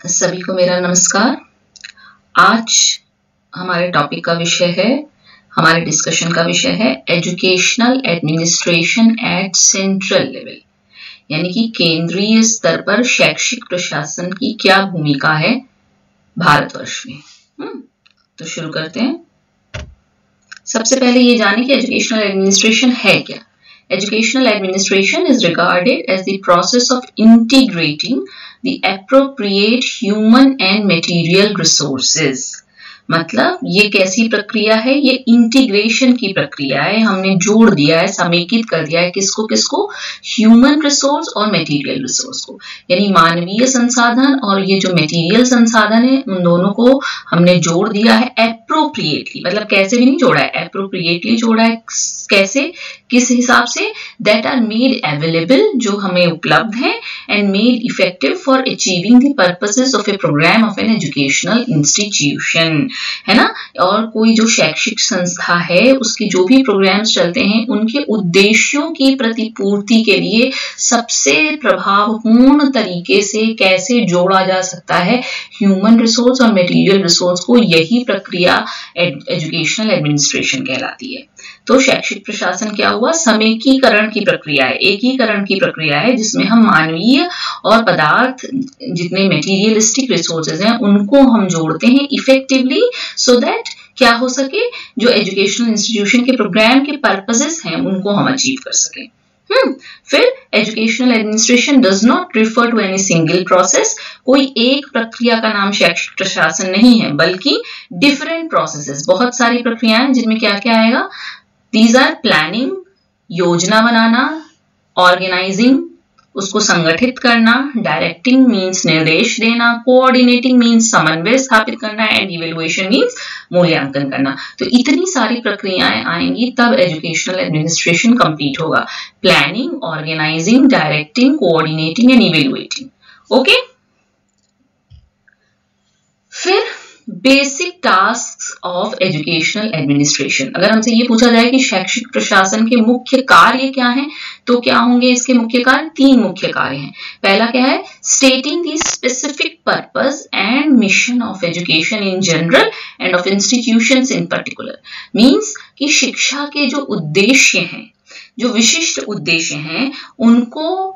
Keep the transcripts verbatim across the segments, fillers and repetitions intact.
सभी को मेरा नमस्कार। आज हमारे टॉपिक का विषय है, हमारे डिस्कशन का विषय है educational administration at central level, यानी कि केंद्रीय स्तर पर शैक्षिक प्रशासन की क्या भूमिका है भारतवर्ष में। हम्म तो शुरू करते हैं। सबसे पहले ये जाने कि एजुकेशनल एडमिनिस्ट्रेशन है क्या। Educational administration is regarded as the process of integrating the appropriate human and material resources. मतलब ये कैसी प्रक्रिया है, ये इंटीग्रेशन की प्रक्रिया है। हमने जोड़ दिया है, समेकित कर दिया है किसको किसको, ह्यूमन रिसोर्स और मटेरियल रिसोर्स को, यानी मानवीय संसाधन और ये जो मटेरियल संसाधन है उन दोनों को हमने जोड़ दिया है एप्रोप्रिएटली। मतलब कैसे भी नहीं जोड़ा है, एप्रोप्रिएटली जोड़ा है। कैसे, किस हिसाब से, दैट आर मेड अवेलेबल, जो हमें उपलब्ध है, and made effective for achieving the purposes of a programme of an educational institution, है ना। और कोई जो शैक्षिक संस्था है उसके जो भी प्रोग्राम्स चलते हैं उनके उद्देश्यों की प्रतिपूर्ति के लिए सबसे प्रभावपूर्ण तरीके से कैसे जोड़ा जा सकता है ह्यूमन रिसोर्स और मटेरियल रिसोर्स को, यही प्रक्रिया एजुकेशनल एडमिनिस्ट्रेशन कहलाती है। तो शैक्षिक प्रशासन क्या हुआ, समेकीकरण की प्रक्रिया है, एकीकरण की प्रक्रिया है, जिसमें हम मानवीय और पदार्थ जितने मटेरियलिस्टिक रिसोर्सेज हैं उनको हम जोड़ते हैं इफेक्टिवली, सो दैट क्या हो सके, जो एजुकेशनल इंस्टीट्यूशन के प्रोग्राम के पर्पसेस हैं उनको हम अचीव कर सके। हम्म फिर educational administration does not refer to any single process, कोई एक प्रक्रिया का नाम शैक्षिक प्रशासन नहीं है, बल्कि डिफरेंट प्रोसेसेस, बहुत सारी प्रक्रियाएं, जिनमें क्या क्या आएगा। These are planning, योजना बनाना, ऑर्गेनाइजिंग, उसको संगठित करना, डायरेक्टिंग मीन्स निर्देश देना, कोऑर्डिनेटिंग मीन्स समन्वय स्थापित करना, एंड इवेल्युएशन मीन्स मूल्यांकन करना। तो इतनी सारी प्रक्रियाएं आएंगी तब एजुकेशनल एडमिनिस्ट्रेशन कंप्लीट होगा। Planning, organizing, directing, coordinating and evaluating. Okay, फिर basic tasks of educational administration. अगर हमसे ये पूछा जाए कि शैक्षिक प्रशासन के मुख्य कार्य क्या हैं, तो क्या होंगे इसके मुख्य कार्य? तीन मुख्य कार्य हैं। पहला क्या है, stating the specific purpose and mission of education in general and of institutions in particular. Means कि शिक्षा के जो उद्देश्य हैं, जो विशिष्ट उद्देश्य हैं, उनको,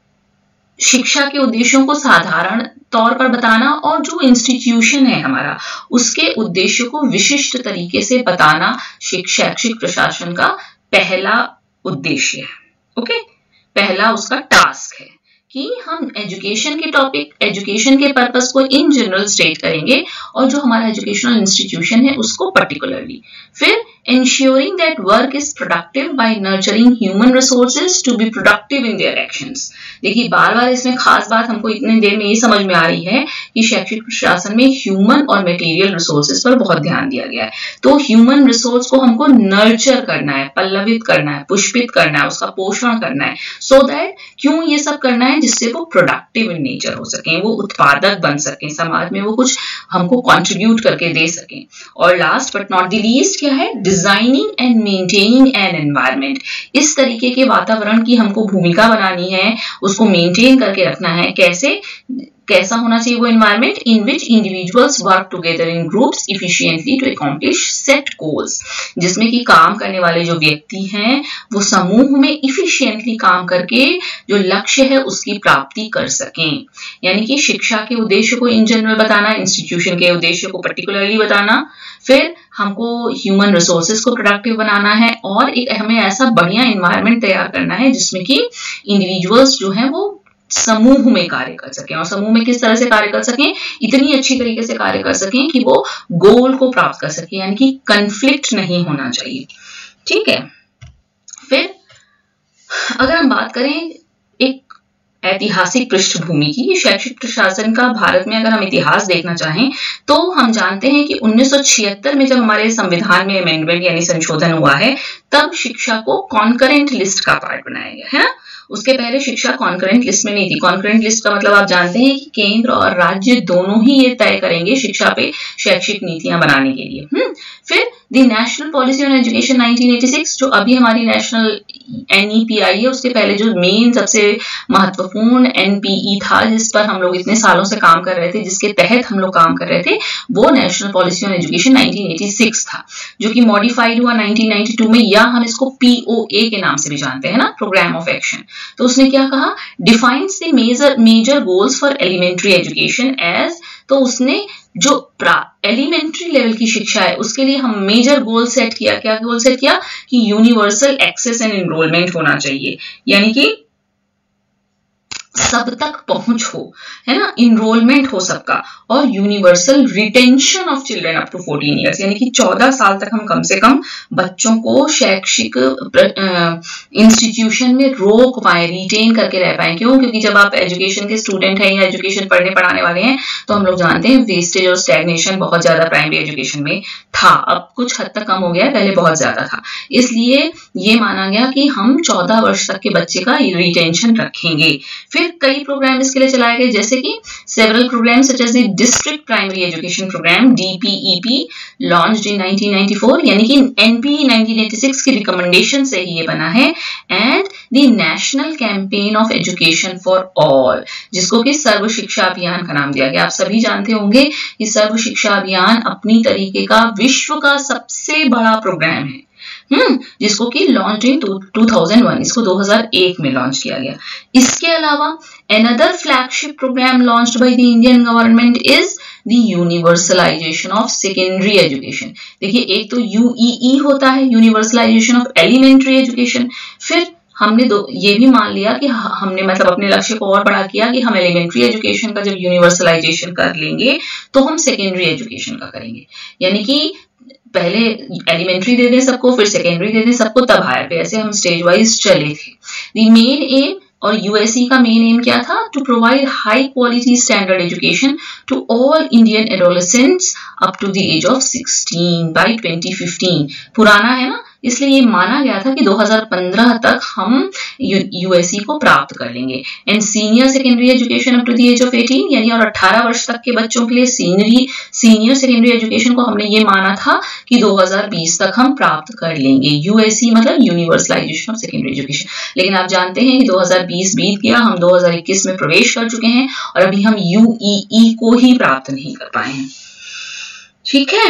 शिक्षा के उद्देश्यों को साधारण तौर पर बताना, और जो इंस्टीट्यूशन है हमारा उसके उद्देश्यों को विशिष्ट तरीके से बताना शैक्षिक प्रशासन का पहला उद्देश्य है। ओके, पहला उसका टास्क है कि हम एजुकेशन के टॉपिक, एजुकेशन के पर्पस को इन जनरल स्टेट करेंगे और जो हमारा एजुकेशनल इंस्टीट्यूशन है उसको पर्टिकुलरली। फिर ensuring that work is productive by nurturing human resources to be productive in their actions। देखिए बार बार इसमें खास बात हमको इतनी देर में ये समझ में आ रही है कि शैक्षिक प्रशासन में ह्यूमन और मटेरियल रिसोर्सेज पर बहुत ध्यान दिया गया है। तो ह्यूमन रिसोर्स को हमको नर्चर करना है, पल्लवित करना है, पुष्पित करना है, उसका पोषण करना है, सो so दैट, क्यों ये सब करना है, जिससे वो प्रोडक्टिव इन नेचर हो सके, वो उत्पादक बन सके, समाज में वो कुछ हमको कंट्रीब्यूट करके दे सके। और last but not the least क्या है, designing and maintaining an environment. इस तरीके के वातावरण की हमको भूमिका बनानी है, उसको मेंटेन करके रखना है। कैसे, कैसा होना चाहिए वो environment, in which individuals work together in groups efficiently to accomplish set goals, जिसमें कि काम करने वाले जो व्यक्ति हैं वो समूह में इफिशिएंटली काम करके जो लक्ष्य है उसकी प्राप्ति कर सकें। यानी कि शिक्षा के उद्देश्य को इन जनरल बताना, इंस्टीट्यूशन के उद्देश्य को पर्टिकुलरली बताना, फिर हमको ह्यूमन रिसोर्सेज को प्रोडक्टिव बनाना है, और एक हमें ऐसा बढ़िया एनवायरनमेंट तैयार करना है जिसमें कि इंडिविजुअल्स जो हैं वो समूह में कार्य कर सकें, और समूह में किस तरह से कार्य कर सकें, इतनी अच्छी तरीके से कार्य कर सकें कि वो गोल को प्राप्त कर सकें, यानी कि कंफ्लिक्ट नहीं होना चाहिए। ठीक है, फिर अगर हम बात करें एक ऐतिहासिक पृष्ठभूमि की, शैक्षिक प्रशासन का भारत में अगर हम इतिहास देखना चाहें तो हम जानते हैं कि उन्नीस सौ छिहत्तर में जब हमारे संविधान में अमेंडमेंट यानी संशोधन हुआ है, तब शिक्षा को कॉन्करेंट लिस्ट का पार्ट बनाया गया है ना। उसके पहले शिक्षा कॉन्करेंट लिस्ट में नहीं थी। कॉन्करेंट लिस्ट का मतलब आप जानते हैं कि केंद्र और राज्य दोनों ही ये तय करेंगे शिक्षा पे शैक्षिक नीतियां बनाने के लिए। हम्म फिर the national policy on education nineteen eighty six, जो अभी हमारी नेशनल एनईपीआई है, उसके पहले जो मेन सबसे महत्वपूर्ण एनपीई था जिस पर हम लोग इतने सालों से काम कर रहे थे, जिसके तहत हम लोग काम कर रहे थे, वो national policy on education nineteen eighty six था, जो कि मॉडिफाइड हुआ नाइनटीन नाइंटी टू में, या हम इसको पीओए के नाम से भी जानते हैं ना, प्रोग्राम ऑफ एक्शन। तो उसने क्या कहा, defines the major major goals for elementary education as, तो उसने जो एलिमेंट्री लेवल की शिक्षा है उसके लिए हम मेजर गोल सेट किया। क्या गोल सेट किया कि यूनिवर्सल एक्सेस एंड एनरोलमेंट होना चाहिए, यानी कि सब तक पहुंच हो, है ना, इनरोलमेंट हो सबका, और universal retention of children up to fourteen years, यानी कि चौदह साल तक हम कम से कम बच्चों को शैक्षिक इंस्टीट्यूशन में रोक पाए, रिटेन करके रह पाए। क्यों? क्योंकि जब आप एजुकेशन के स्टूडेंट हैं या एजुकेशन पढ़ने पढ़ाने वाले हैं तो हम लोग जानते हैं वेस्टेज और स्टैग्नेशन बहुत ज्यादा प्राइमरी एजुकेशन में था। अब कुछ हद तक कम हो गया, पहले बहुत ज्यादा था, इसलिए ये माना गया कि हम चौदह वर्ष तक के बच्चे का रिटेंशन रखेंगे। फिर कई प्रोग्राम इसके लिए चलाए गए, जैसे कि several programme such as the district primary education programme DPEP launched in nineteen ninety four, यानी कि एनपीई नाइनटीन एटी सिक्स की रिकमेंडेशन से ही ये बना है, and the national campaign of education for all, जिसको कि सर्व शिक्षा अभियान का नाम दिया गया। आप सभी जानते होंगे कि सर्व शिक्षा अभियान अपनी तरीके का विश्व का सबसे बड़ा प्रोग्राम है, हम्म जिसको कि launch in two thousand one, इसको दो हज़ार एक में लॉन्च किया गया। इसके अलावा another flagship programme launched by the Indian government is the universalisation of secondary education. देखिए, एक तो यूईई होता है, यूनिवर्सलाइजेशन ऑफ एलिमेंट्री एजुकेशन, फिर हमने दो ये भी मान लिया कि हमने मतलब अपने लक्ष्य को और बड़ा किया कि हम एलिमेंट्री एजुकेशन का जब यूनिवर्सलाइजेशन कर लेंगे तो हम सेकेंडरी एजुकेशन का करेंगे, यानी कि पहले एलिमेंट्री दे दें सबको, फिर सेकेंडरी दे दें सबको, तब हायर पे, ऐसे हम स्टेज वाइज चले थे। द मेन एम, और यूएसई का मेन एम क्या था, to provide high quality standard education to all Indian adolescents up to the age of sixteen by twenty fifteen. पुराना है ना, इसलिए ये माना गया था कि दो हज़ार पंद्रह तक हम यूएसई को प्राप्त कर लेंगे। And senior secondary education up to the age of eighteen, यानी और अठारह वर्ष तक के बच्चों के लिए सीनियर सीनियर सेकेंडरी एजुकेशन को हमने ये माना था कि दो हज़ार बीस तक हम प्राप्त कर लेंगे। यूएसई मतलब यूनिवर्सलाइजेशन ऑफ सेकेंडरी एजुकेशन। लेकिन आप जानते हैं कि दो हज़ार बीस बीत गया, हम दो हज़ार इक्कीस में प्रवेश कर चुके हैं और अभी हम यूईई को ही प्राप्त नहीं कर पाए हैं। ठीक है,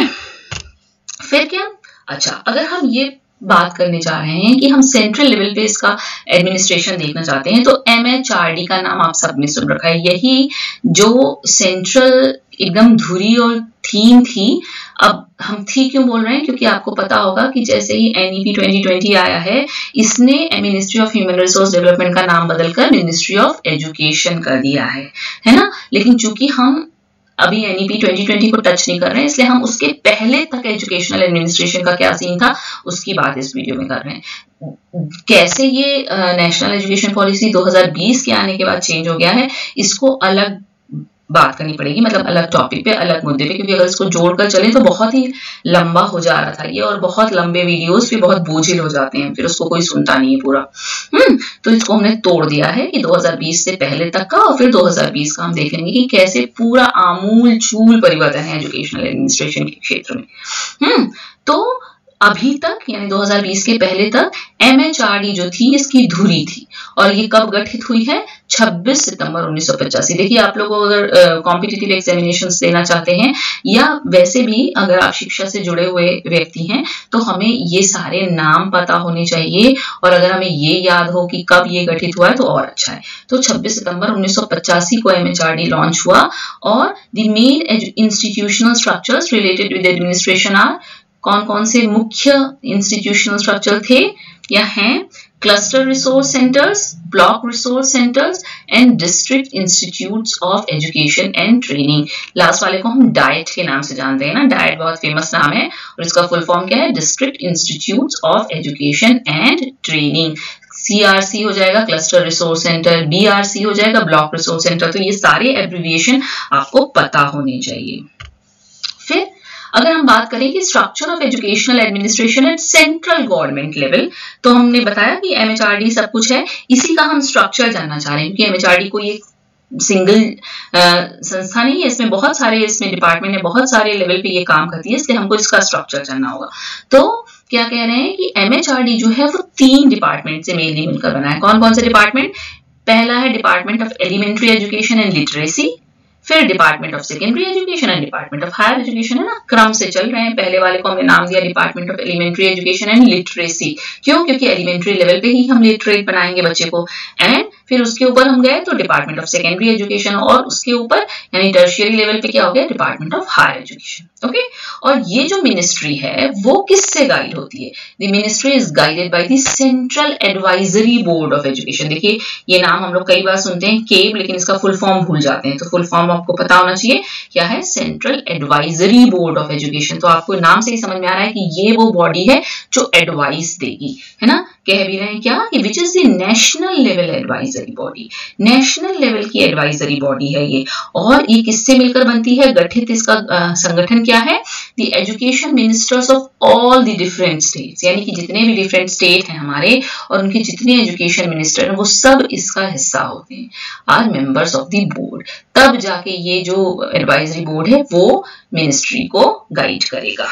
फिर क्या, अच्छा, अगर हम ये बात करने जा रहे हैं कि हम सेंट्रल लेवल पे इसका एडमिनिस्ट्रेशन देखना चाहते हैं, तो एमएचआरडी का नाम आप सबने सुन रखा है, यही जो सेंट्रल एकदम धुरी और थीम थी। अब हम थी क्यों बोल रहे हैं, क्योंकि आपको पता होगा कि जैसे ही एनईपी ट्वेंटी ट्वेंटी आया है, इसने ministry of human resource development का नाम बदलकर मिनिस्ट्री ऑफ एजुकेशन कर दिया है, है ना। लेकिन चूंकि हम अभी एनईपी ट्वेंटी ट्वेंटी को टच नहीं कर रहे हैं, इसलिए हम उसके पहले तक एजुकेशनल एडमिनिस्ट्रेशन का क्या सीन था उसकी बात इस वीडियो में कर रहे हैं। कैसे ये नेशनल एजुकेशन पॉलिसी दो हज़ार बीस के आने के बाद चेंज हो गया है, इसको अलग बात करनी पड़ेगी, मतलब अलग टॉपिक पे, अलग मुद्दे पे, क्योंकि अगर इसको जोड़कर चलें तो बहुत ही लंबा हो जा रहा था ये, और बहुत लंबे वीडियोस भी बहुत बोझिल हो जाते हैं, फिर उसको कोई सुनता नहीं है पूरा। हम्म तो इसको हमने तोड़ दिया है कि दो हज़ार बीस से पहले तक का, और फिर दो हज़ार बीस का हम देखेंगे कि कैसे पूरा आमूल चूल परिवर्तन है एजुकेशनल एडमिनिस्ट्रेशन के क्षेत्र में। हम्म तो अभी तक यानी दो हज़ार बीस के पहले तक एमएचआरडी जो थी इसकी धुरी थी, और ये कब गठित हुई है, छब्बीस सितंबर उन्नीस सौ पचासी। देखिए, आप लोग अगर कॉम्पिटिटिव एग्जामिनेशंस देना चाहते हैं या वैसे भी अगर आप शिक्षा से जुड़े हुए व्यक्ति हैं तो हमें ये सारे नाम पता होने चाहिए, और अगर हमें ये याद हो कि कब ये गठित हुआ है तो और अच्छा है। तो छब्बीस सितंबर उन्नीस सौ पचासी को एमएचआरडी लॉन्च हुआ, और the main institutional structures related with administration are, कौन कौन से मुख्य इंस्टीट्यूशनल स्ट्रक्चर थे या हैं, cluster resource centres, block resource centres and district institutes of education and training. Last वाले को हम डाइट के नाम से जानते हैं ना, डाइट बहुत फेमस नाम है, और इसका फुल फॉर्म क्या है, district institutes of education and training. CRC हो जाएगा क्लस्टर रिसोर्स सेंटर, बीआरसी हो जाएगा ब्लॉक रिसोर्स सेंटर। तो ये सारे एब्रिविएशन आपको पता होने चाहिए। फिर अगर हम बात करें कि structure of educational administration at central government level, तो हमने बताया कि एमएचआरडी सब कुछ है, इसी का हम स्ट्रक्चर जानना चाह रहे हैं, क्योंकि एमएचआरडी कोई एक सिंगल संस्था नहीं है, इसमें बहुत सारे इसमें डिपार्टमेंट है, बहुत सारे लेवल पे ये काम करती है, इसलिए हमको इसका स्ट्रक्चर जानना होगा। तो क्या कह रहे हैं कि एमएचआरडी जो है वो तीन डिपार्टमेंट से मेनली मिलकर बना है। कौन कौन से डिपार्टमेंट? पहला है department of elementary education and literacy, फिर department of secondary education and department of higher education, है ना, क्रम से चल रहे हैं। पहले वाले को हमने नाम दिया department of elementary education and literacy. क्यों? क्योंकि एलिमेंट्री लेवल पे ही हम लिटरेट बनाएंगे बच्चे को। एंड फिर उसके ऊपर हम गए तो डिपार्टमेंट ऑफ सेकेंडरी एजुकेशन, और उसके ऊपर यानी टर्शियरी लेवल पे क्या हो गया? Department of higher education. Okay, और ये जो मिनिस्ट्री है वो किससे गाइड होती है? The ministry is guided by the central advisory board of education. देखिए ये नाम हम लोग कई बार सुनते हैं केब, लेकिन इसका फुल फॉर्म भूल जाते हैं, तो फुल फॉर्म आपको पता होना चाहिए क्या है? Central advisory board of education. तो आपको नाम से ही समझ में आ रहा है कि ये वो बॉडी है जो एडवाइस देगी, है ना। कह भी रहे हैं क्या कि which is the national level advisory body, national level की एडवाइजरी बॉडी है ये। और ये किससे मिलकर बनती है? गठित इसका आ, संगठन क्या है? The education ministers of all the different states, यानी कि जितने भी डिफरेंट स्टेट हैं हमारे और उनके जितने एजुकेशन मिनिस्टर हैं वो सब इसका हिस्सा होते हैं, are members of the board. तब जाके ये जो एडवाइजरी बोर्ड है वो मिनिस्ट्री को गाइड करेगा।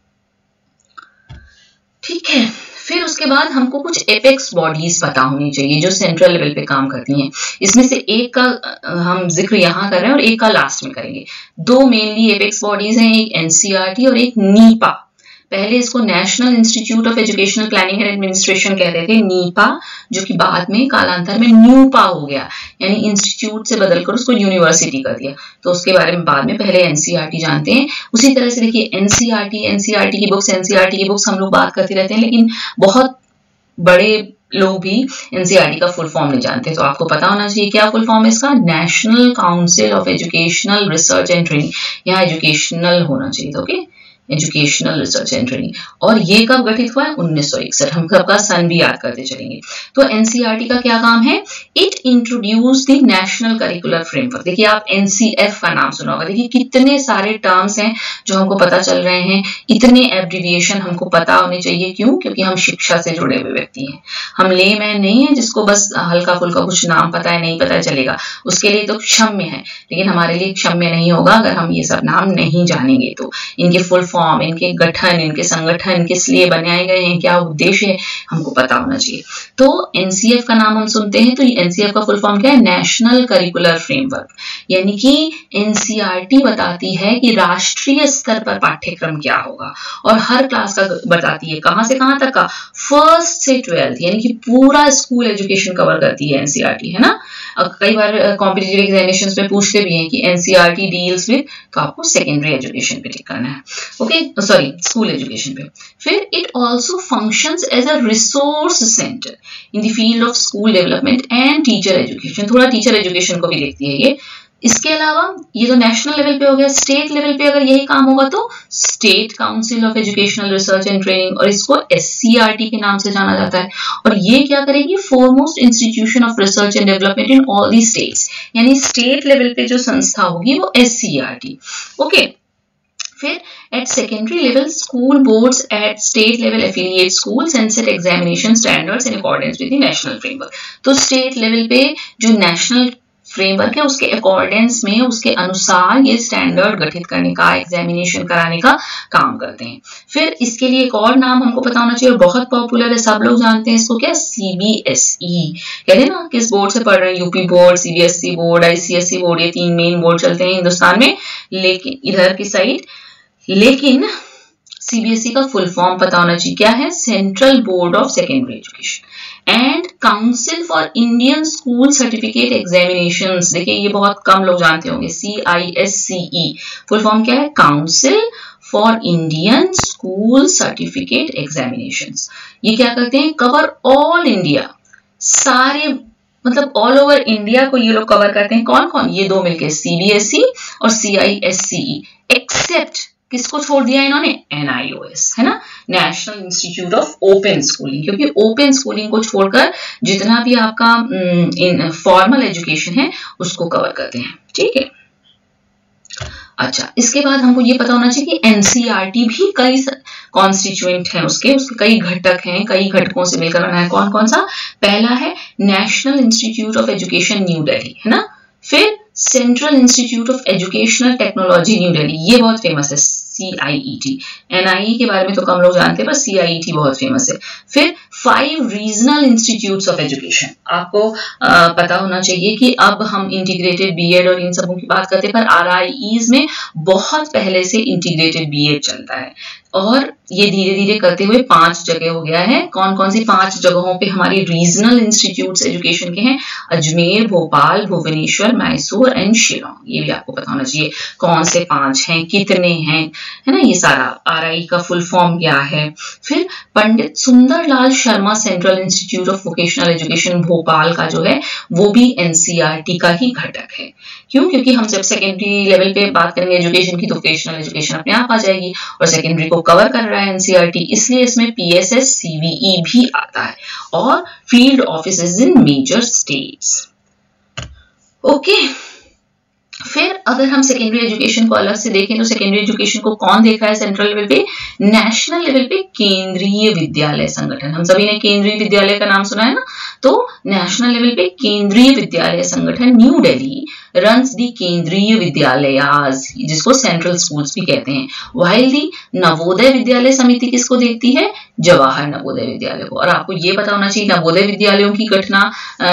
ठीक है, फिर उसके बाद हमको कुछ एपेक्स बॉडीज पता होनी चाहिए जो सेंट्रल लेवल पे काम करती हैं। इसमें से एक का हम जिक्र यहाँ कर रहे हैं और एक का लास्ट में करेंगे। दो मेनली एपेक्स बॉडीज हैं, एक एनसीईआरटी और एक नीपा। पहले इसको national institute of educational planning and administration कहते थे, नीपा, जो कि बाद में कालांतर में न्यूपा हो गया, यानी इंस्टीट्यूट से बदलकर उसको यूनिवर्सिटी कर दिया। तो उसके बारे में बाद में, पहले एनसीईआरटी जानते हैं। उसी तरह से देखिए एनसीईआरटी एनसीईआरटी की बुक्स एनसीईआरटी की बुक्स हम लोग बात करते रहते हैं, लेकिन बहुत बड़े लोग भी एनसीईआरटी का फुल फॉर्म नहीं जानते, तो आपको पता होना चाहिए क्या फुल फॉर्म है इसका? National council of educational research and training. यहाँ एजुकेशनल होना चाहिए, okay, educational research and training. और ये कब गठित हुआ है? उन्नीस सौ इकसठ। हम सबका सन भी याद करते चलेंगे। तो एनसीईआरटी का क्या काम है? It introduce the national curricular framework. देखिए आप एनसीएफ का नाम सुना होगा, देखिए कितने सारे टर्म्स हैं जो हमको पता चल रहे हैं, इतने एब्रिविएशन हमको पता होने चाहिए। क्यों? क्योंकि हम शिक्षा से जुड़े हुए व्यक्ति हैं, हम लेमैन नहीं है जिसको बस हल्का फुल्का कुछ नाम पता है, नहीं पता चलेगा, उसके लिए तो क्षम्य है, लेकिन हमारे लिए क्षम्य नहीं होगा अगर हम ये सब नाम नहीं जानेंगे। तो इनके फुल फॉर्म, इनके गठन, इनके संगठन किस लिए बनाए गए हैं, क्या उद्देश्य है, हमको पता होना चाहिए। तो एनसीएफ का नाम हम सुनते हैं, तो एनसीएफ का फुल फॉर्म क्या है? National curricular framework. यानी कि एनसीईआरटी बताती है कि राष्ट्रीय स्तर पर पाठ्यक्रम क्या होगा, और हर क्लास का बताती है, कहां से कहां तक का? फर्स्ट से ट्वेल्थ, यानी कि पूरा स्कूल एजुकेशन कवर करती है एनसीईआरटी, है ना। कई बार कॉम्पिटिटिव एग्जामिनेशंस में पूछते भी हैं कि एनसीईआरटी डील्स विद, तो आपको सेकेंडरी एजुकेशन पे टिक करना है, ओके, सॉरी स्कूल एजुकेशन पे। फिर it also functions as a resource centre in the field of school development and teacher education. थोड़ा टीचर एजुकेशन को भी देखती है ये। इसके अलावा ये तो नेशनल लेवल पे हो गया, स्टेट लेवल पे अगर यही काम होगा तो state council of educational research and training, और इसको एससीईआरटी के नाम से जाना जाता है। और ये क्या करेगी? Foremost institution of research and development in all the states, यानी स्टेट लेवल पे जो संस्था होगी वो एससीईआरटी, ओके। फिर at secondary level school boards at state level affiliate schools and set examination standards in accordance with the national framework. तो state level पे जो नेशनल फ्रेमवर्क है उसके अकॉर्डेंस में, उसके अनुसार ये स्टैंडर्ड गठित करने का, एग्जामिनेशन कराने का काम करते हैं। फिर इसके लिए एक और नाम हमको पता होना चाहिए, बहुत पॉपुलर है, सब लोग जानते हैं इसको, क्या? सीबीएसई। कहते हैं ना किस बोर्ड से पढ़ रहे हैं? UP board, CBSE board, ICSE board, ये तीन मेन बोर्ड चलते हैं हिंदुस्तान में, लेकिन इधर की साइड। लेकिन सीबीएसई का फुल फॉर्म पता होना चाहिए, क्या है? Central board of secondary education and council for Indian school certificate examinations. देखिए ये बहुत कम लोग जानते होंगे, C I S C E, full form क्या है? Council for Indian school certificate examinations. ये क्या करते हैं? कवर ऑल इंडिया, सारे मतलब ऑल ओवर इंडिया को ये लोग कवर करते हैं। कौन कौन? ये दो मिलके, सीबीएसई और सीआईएससीई, एक्सेप्ट किसको छोड़ दिया इन्होंने? एनआईओएस, है ना, national institute of open schooling, क्योंकि ओपन स्कूलिंग को छोड़कर जितना भी आपका इन फॉर्मल एजुकेशन है उसको कवर करते हैं, ठीक है। अच्छा, इसके बाद हमको ये पता होना चाहिए कि एनसीईआरटी भी कई कॉन्स्टिट्यूएंट हैं उसके उसके कई घटक हैं, कई घटकों से मिलकर बना है। कौन कौन सा? पहला है national institute of education New Delhi, है ना, फिर central institute of educational technology New Delhi, ये बहुत फेमस है, सी आई ई टी। एन आई ई के बारे में तो कम लोग जानते हैं, पर सी आई ई टी बहुत फेमस है। फिर five regional institutes of education, आपको आ, पता होना चाहिए कि अब हम इंटीग्रेटेड बीएड और इन सबों की बात करते हैं, पर आर आई ईज़ में बहुत पहले से इंटीग्रेटेड बीएड चलता है और ये धीरे धीरे करते हुए पांच जगह हो गया है। कौन कौन सी पांच जगहों पे हमारी रीजनल इंस्टीट्यूट्स एजुकेशन के हैं? अजमेर, भोपाल, भुवनेश्वर, मैसूर एंड शिलोंग। ये भी आपको पता होना चाहिए कौन से पांच हैं, कितने हैं, है ना, ये सारा। आरआई का फुल फॉर्म क्या है? फिर Pandit Sunderlal Sharma central institute of vocational education Bhopal का जो है वो भी एनसीईआरटी का ही घटक है। क्यों? क्योंकि हम जब सेकेंडरी लेवल पे बात करेंगे एजुकेशन की तो वोकेशनल एजुकेशन अपने आप आ जाएगी और सेकेंडरी को कवर कर रहा है एनसीईआरटी, इसलिए इसमें पीएसएस सीवीई भी आता है और field offices in major states. Okay, फिर अगर हम सेकेंडरी एजुकेशन को अलग से देखें तो सेकेंडरी एजुकेशन को कौन देखा है सेंट्रल लेवल पे? नेशनल लेवल पे केंद्रीय विद्यालय संगठन। हम सभी ने केंद्रीय विद्यालय का नाम सुना है ना, तो नेशनल लेवल पे केंद्रीय विद्यालय संगठन न्यू दिल्ली रन्स दी केंद्रीय विद्यालयाज, जिसको सेंट्रल स्कूल्स भी कहते हैं। वाइल दी नवोदय विद्यालय समिति किसको देखती है? जवाहर नवोदय विद्यालय को। और आपको ये पता होना चाहिए नवोदय विद्यालयों की घटना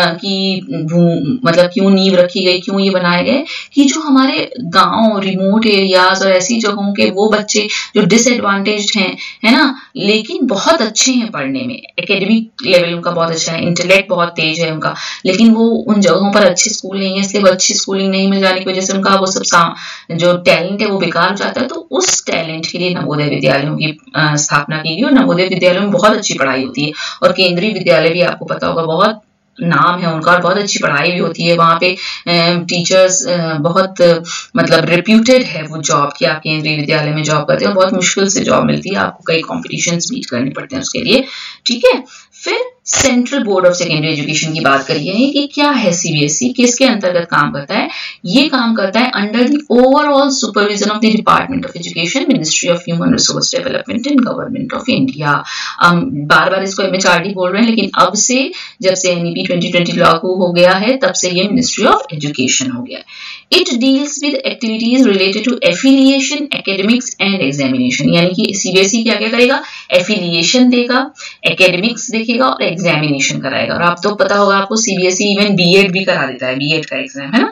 की मतलब क्यों नींव रखी गई, क्यों ये बनाए गए, कि जो हमारे गांव, रिमोट एरियाज और ऐसी जगहों के वो बच्चे जो डिसएडवांटेज्ड हैं, है ना, लेकिन बहुत अच्छे हैं पढ़ने में, एकेडमिक लेवल उनका बहुत अच्छा है, इंटेलेक्ट बहुत तेज है उनका, लेकिन वो उन जगहों पर अच्छे स्कूल नहीं है, इसलिए वो अच्छी स्कूलिंग नहीं मिल जाने की वजह से उनका वो सब जो टैलेंट है वो बेकार हो जाता है। तो उस टैलेंट के लिए नवोदय विद्यालयों की स्थापना की गई और नवोदय विद्यालयों में बहुत अच्छी पढ़ाई होती है। और केंद्रीय विद्यालय भी आपको पता होगा बहुत नाम है उनका और बहुत अच्छी पढ़ाई भी होती है वहां पे। टीचर्स बहुत मतलब रेप्यूटेड है वो जॉब कि आप केंद्रीय विद्यालय में जॉब करते हैं और बहुत मुश्किल से जॉब मिलती है, आपको कई कॉम्पिटिशन्स बीट करने पड़ते हैं उसके लिए, ठीक है। फिर central board of secondary education की बात करिए कि क्या है सीबीएसई, किसके अंतर्गत काम करता है? ये काम करता है under the overall supervision of the department of education, ministry of human resource development and government of India. हम बार बार इसको एमएचआरडी बोल रहे हैं, लेकिन अब से जब से एनईपी ट्वेंटी ट्वेंटी लागू हो गया है तब से ये मिनिस्ट्री ऑफ एजुकेशन हो गया है। It deals with activities related to affiliation, academics and examination। यानी कि सीबीएसई क्या क्या करेगा? एफिलिएशन देगा, एकेडमिक्स देखेगा और एग्जामिनेशन कराएगा। और आप तो पता होगा आपको सीबीएसई इवन बीएड भी करा देता है, बीएड का एग्जाम, है ना,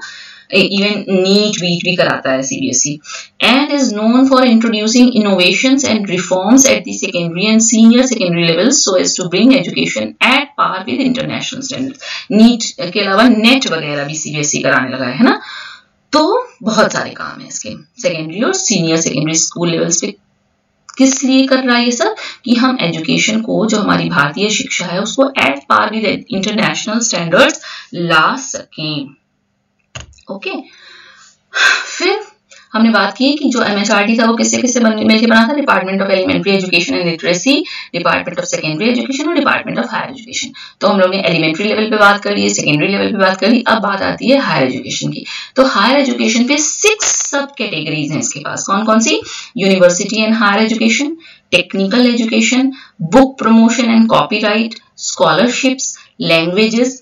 इवन नीट वीट भी कराता है CBSE. And is known for introducing innovations and reforms at the secondary and senior secondary level so as to bring education at par with international standards. NEET के अलावा net वगैरह भी CBSE कराने लगा है ना। तो बहुत सारे काम है इसके सेकेंडरी और सीनियर सेकेंडरी स्कूल लेवल्स पे। किस लिए कर रहा है ये सब? कि हम एजुकेशन को, जो हमारी भारतीय शिक्षा है, उसको at par with international standards ला सकें। ओके, फिर हमने बात की कि जो एमएचआरडी था वो किससे किससे मिलकर बना था? Department of elementary education and literacy, department of secondary education और डिपार्टमेंट ऑफ हायर एजुकेशन। तो हम लोग ने एलिमेंट्री लेवल पे बात कर ली, सेकेंडरी लेवल पे बात कर ली, अब बात आती है हायर एजुकेशन की। तो हायर एजुकेशन पे सिक्स सब कैटेगरीज हैं इसके पास। कौन कौन सी? University and higher education, technical education, book promotion and copyright, scholarships, languages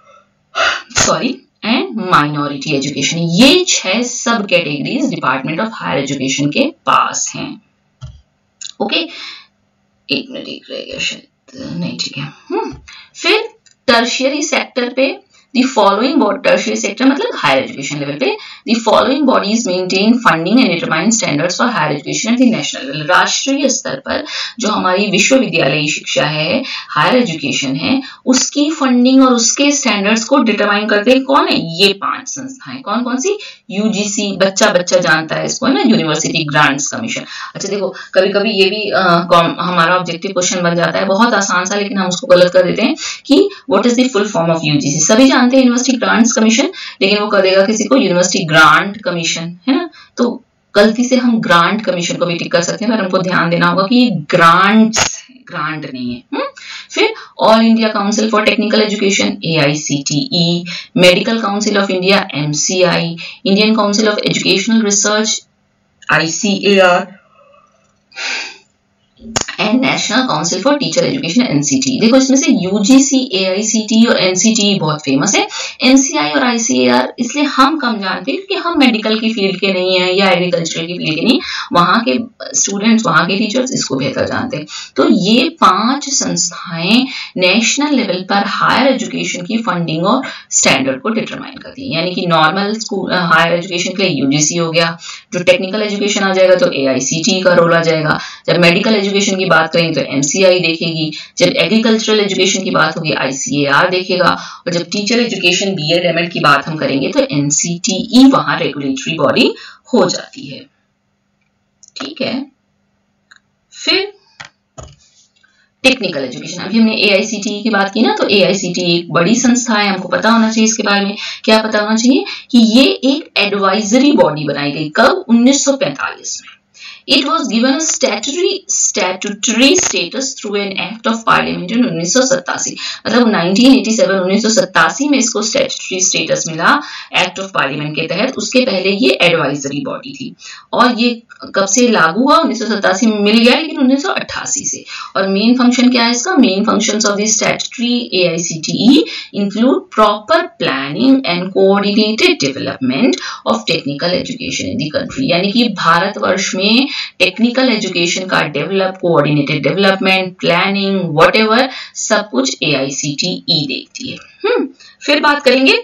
sorry and minority education. ये छह sub categories department of higher education के पास हैं। ओके, एक मिनट एक रह गया शायद, नहीं ठीक है। हम्म फिर टर्शियरी सेक्टर पे The following body, tertiary sector मतलब higher education level पे the following bodies maintain funding and determine standards for higher education at the national level। राष्ट्रीय स्तर पर जो हमारी विश्वविद्यालयी शिक्षा है, हायर एजुकेशन है, उसकी फंडिंग और उसके स्टैंडर्ड्स को डिटरमाइन करते हैं कौन है? ये पांच संस्थाएं। कौन कौन सी? यूजीसी, बच्चा बच्चा जानता है इसको, है ना, यूनिवर्सिटी ग्रांट्स कमीशन। अच्छा देखो, कभी कभी ये भी आ, हमारा ऑब्जेक्टिव क्वेश्चन बन जाता है, बहुत आसान सा, लेकिन हम उसको गलत कर देते हैं कि what is the full form of UGC. सभी जानते हैं यूनिवर्सिटी ग्रांट्स कमीशन, लेकिन वो कर देगा किसी को यूनिवर्सिटी ग्रांट कमीशन, है ना। तो गलती से हम ग्रांट कमीशन को भी टिक कर सकते हैं, पर हमको ध्यान देना होगा कि ग्रांट्स, ग्रांट नहीं है। हुँ? फिर all India council for technical education A I C T E, medical council of India M C I, Indian council of educational research I C A R, and national council for teacher education NCT. देखो इसमें से UGC, AICT और NCT बहुत famous है। NCI और ICAR इसलिए हम कम जानते हैं क्योंकि हम मेडिकल की फील्ड के नहीं है या एग्रीकल्चर की फील्ड के नहीं, वहां के स्टूडेंट्स, वहां के टीचर्स इसको बेहतर जानते हैं। तो ये पांच संस्थाएं नेशनल लेवल पर हायर एजुकेशन की फंडिंग और स्टैंडर्ड को डिटरमाइन करती है। यानी कि नॉर्मल स्कूल हायर एजुकेशन के लिए यूजीसी हो गया, जो टेक्निकल एजुकेशन आ जाएगा तो एआईसीटी का रोल आ जाएगा, जब मेडिकल एजुकेशन की बात करेंगे तो एमसीआई देखेगी, जब एग्रीकल्चरल एजुकेशन की बात होगी आईसीएआर देखेगा, और जब टीचर एजुकेशन बीएड एमएड की बात हम करेंगे तो एनसीटीई वहां रेगुलेटरी बॉडी हो जाती है। ठीक है, फिर टेक्निकल एजुकेशन, अभी हमने एआईसीटीई की बात की ना, तो एआईसीटीई एक बड़ी संस्था है, हमको पता होना चाहिए इसके बारे में। क्या पता होना चाहिए कि ये एक एडवाइजरी बॉडी बनाई गई कब, उन्नीस सौ पैंतालीस में। It was given a statutory statutory status through an act of parliament in उन्नीस सौ सत्तासी, मतलब उन्नीस सौ सत्तासी में इसको statutory status मिला एक्ट ऑफ पार्लियामेंट के तहत। उसके पहले ये एडवाइजरी बॉडी थी, और ये कब से लागू हुआ, उन्नीस सौ सत्तासी में मिल गया, लेकिन उन्नीस सौ अट्ठासी से। और मेन फंक्शन क्या है इसका, main functions of the statutory AICTE include proper planning and coordinated development of technical education in the country. यानी कि भारतवर्ष में टेक्निकल एजुकेशन का develop, coordinated development, planning, whatever, सब कुछ एआईसीटीई देखती है। हम्म फिर बात करेंगे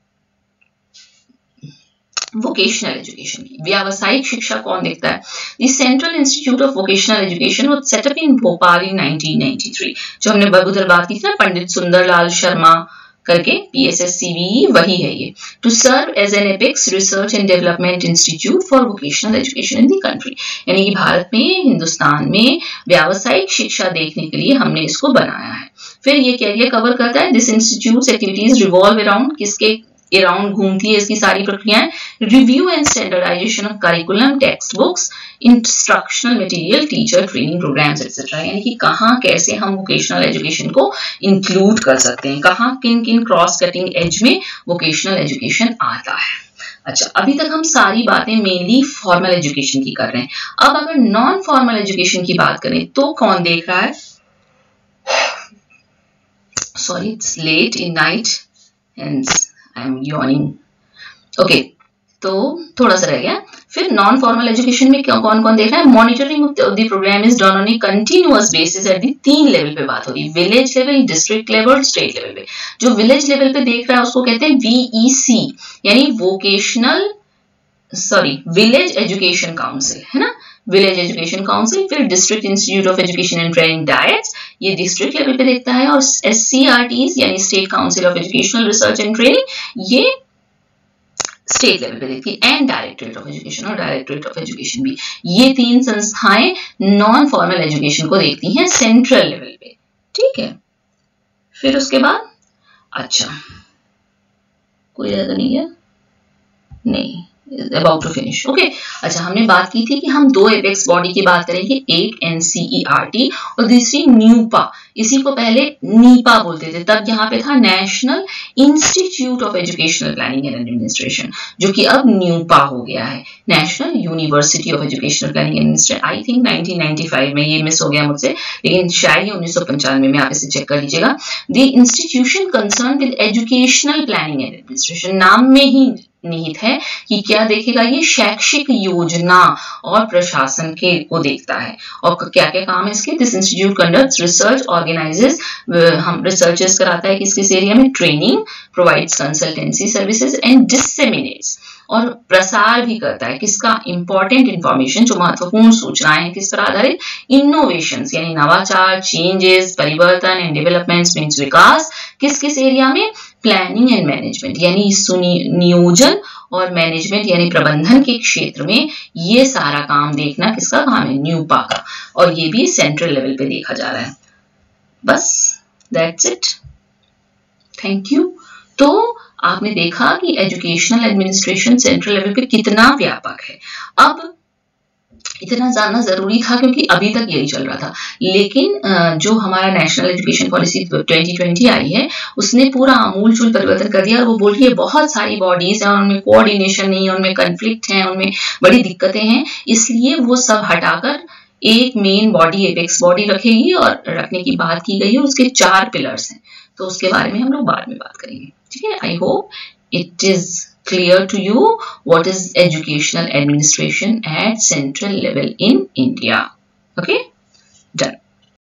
वोकेशनल एजुकेशन की। व्यावसायिक शिक्षा कौन देखता है? The central institute of vocational education was set up in Bhopal in nineteen ninety three. जो हमने उधर बात की थी ना, पंडित सुंदरलाल शर्मा करके, पीएसएससीबीई वही है ये। To serve as an apex research and development institute for vocational education in the country. यानी कि भारत में, हिंदुस्तान में व्यावसायिक शिक्षा देखने के लिए हमने इसको बनाया है। फिर ये क्या ये कवर करता है, this institute activities revolve around, किसके अराउंड घूमती है इसकी सारी प्रक्रियाएं, review and standardisation of curriculum, text books, instructional material, teacher training programmes etcetera. यानी कि कहाँ कैसे हम वोकेशनल एजुकेशन को इंक्लूड कर सकते हैं, कहाँ किन किन क्रॉस कटिंग एज में वोकेशनल एजुकेशन आता है। अच्छा, अभी तक हम सारी बातें मेनली फॉर्मल एजुकेशन की कर रहे हैं। अब अगर नॉन फॉर्मल एजुकेशन की बात करें तो कौन देख रहा है? Sorry, it's late in night and I am yawning. Okay, तो थोड़ा सा रह गया। फिर नॉन फॉर्मल एजुकेशन में कौन कौन देख रहा है? Monitoring of the program is done on a continuous basis at the तीन लेवल पे बात हो रही है, विलेज लेवल, डिस्ट्रिक्ट लेवल और स्टेट लेवल पे। जो विलेज लेवल पे देख रहा है उसको कहते हैं वीईसी, यानी vocational sorry village education council, है ना, विलेज एजुकेशन काउंसिल। फिर district institute of education and training DIETs, ये डिस्ट्रिक्ट लेवल पे देखता है। और एससीआरटीज यानी state council of educational research and training, ये स्टेट लेवल पे देखती है। एंड डायरेक्टरेट ऑफ एजुकेशन और डायरेक्टरेट ऑफ एजुकेशन भी, ये तीन संस्थाएं नॉन फॉर्मल एजुकेशन को देखती हैं सेंट्रल लेवल पे। ठीक है, फिर उसके बाद अच्छा कोई ज्यादा नहीं है, नहीं, about to finish. Okay. अच्छा, हमने बात की थी कि हम दो एपेक्स बॉडी की बात करेंगे, एक एनसीईआरटी और दूसरी न्यूपा। इसी को पहले नीपा बोलते थे, तब यहाँ पे था national institute of educational planning and administration, जो कि अब न्यूपा हो गया है, national university of educational planning and administration. I think nineteen ninety five में, ये मिस हो गया मुझसे, लेकिन शायद ये उन्नीस सौ पंचानवे में, आप इसे चेक कर लीजिएगा। The institution concern with educational planning and administration, नाम में ही निहित है कि क्या देखेगा, ये शैक्षिक योजना और प्रशासन के को देखता है। और क्या क्या काम है इसके? This institute conducts research, organizes, हम रिसर्चेस कराता है किस किस एरिया में, training, provides consultancy services and disseminates, और प्रसार भी करता है किसका, इंपॉर्टेंट इंफॉर्मेशन, जो महत्वपूर्ण सूचनाएं हैं किस पर आधारित, इनोवेशंस यानी नवाचार, चेंजेस, परिवर्तन एंड डेवलपमेंट्स मींस विकास, किस किस एरिया में, प्लानिंग एंड मैनेजमेंट यानी नियोजन और मैनेजमेंट यानी प्रबंधन के क्षेत्र में। ये सारा काम देखना किसका काम है, न्यूपा का, और ये भी सेंट्रल लेवल पे देखा जा रहा है। बस दैट्स इट, थैंक यू। तो आपने देखा कि एजुकेशनल एडमिनिस्ट्रेशन सेंट्रल लेवल पे कितना व्यापक है। अब इतना जानना जरूरी था क्योंकि अभी तक यही चल रहा था, लेकिन जो हमारा national education policy twenty twenty आई है उसने पूरा आमूलचूल परिवर्तन कर दिया। और वो बोल रही है बहुत सारी बॉडीज हैं, उनमें कोऑर्डिनेशन नहीं है, उनमें कन्फ्लिक्ट है, उनमें बड़ी दिक्कतें हैं, इसलिए वो सब हटाकर एक मेन बॉडी एपेक्स बॉडी रखेगी और रखने की बात की गई है, उसके चार पिलर्स हैं, तो उसके बारे में हम लोग बाद में बात करेंगे। ठीक है, I hope it is clear to you what is educational administration at central level in India. Okay, done.